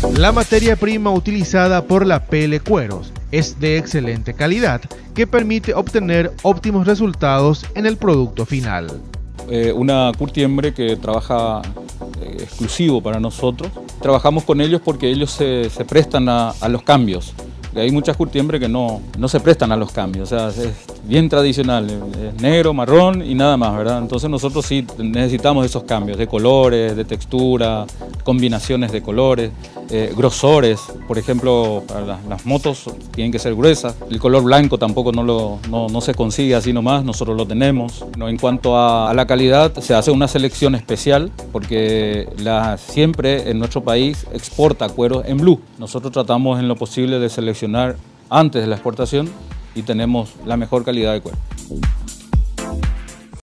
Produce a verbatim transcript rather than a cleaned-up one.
La materia prima utilizada por la P L Cueros es de excelente calidad que permite obtener óptimos resultados en el producto final. Eh, una curtiembre que trabaja eh, exclusivo para nosotros. Trabajamos con ellos porque ellos se, se prestan a, a los cambios. Hay muchas curtiembres que no, no se prestan a los cambios, o sea, es bien tradicional, es negro, marrón y nada más, ¿verdad? Entonces nosotros sí necesitamos esos cambios de colores, de textura, combinaciones de colores, eh, grosores. Por ejemplo, para las, las motos tienen que ser gruesas. El color blanco tampoco no, lo, no, no se consigue así nomás, nosotros lo tenemos. ¿No? En cuanto a, a la calidad, se hace una selección especial porque la, siempre en nuestro país exporta cuero en blue. Nosotros tratamos en lo posible de seleccionar antes de la exportación y tenemos la mejor calidad de cuero.